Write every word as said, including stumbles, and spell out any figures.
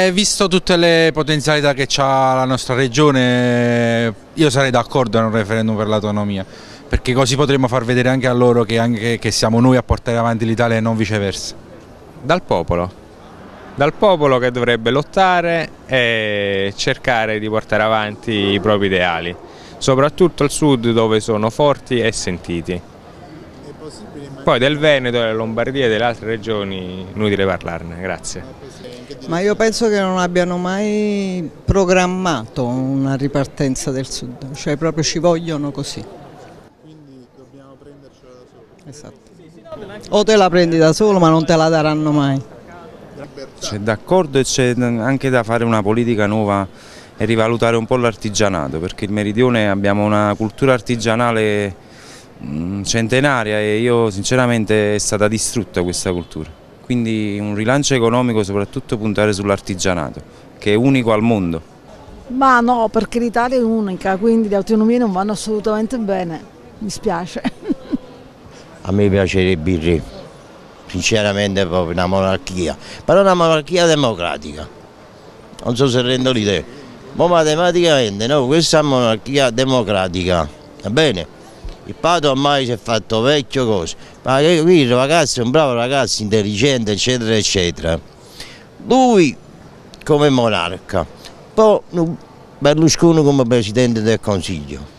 Eh, visto tutte le potenzialità che ha la nostra regione, io sarei d'accordo a un referendum per l'autonomia, perché così potremmo far vedere anche a loro che, anche, che siamo noi a portare avanti l'Italia e non viceversa. Dal popolo, dal popolo che dovrebbe lottare e cercare di portare avanti i propri ideali, soprattutto al sud dove sono forti e sentiti. Poi del Veneto, della Lombardia e delle altre regioni inutile parlarne, grazie. Ma io penso che non abbiano mai programmato una ripartenza del sud, cioè proprio ci vogliono così. Quindi dobbiamo prendercela da soli. Esatto. O te la prendi da solo ma non te la daranno mai. C'è d'accordo e c'è anche da fare una politica nuova e rivalutare un po' l'artigianato, perché il Meridione abbiamo una cultura artigianale centenaria e io sinceramente è stata distrutta questa cultura, quindi un rilancio economico, soprattutto puntare sull'artigianato che è unico al mondo. Ma no, perché l'Italia è unica, quindi le autonomie non vanno assolutamente bene, mi spiace. A me piacerebbe il re, sinceramente proprio una monarchia, però una monarchia democratica, non so se rendo l'idea, ma matematicamente no, questa è una monarchia democratica, va bene? Il Pato ormai si è fatto vecchio cose, ma qui il ragazzo è un bravo ragazzo, intelligente, eccetera, eccetera. Lui come monarca, poi Berlusconi come Presidente del Consiglio.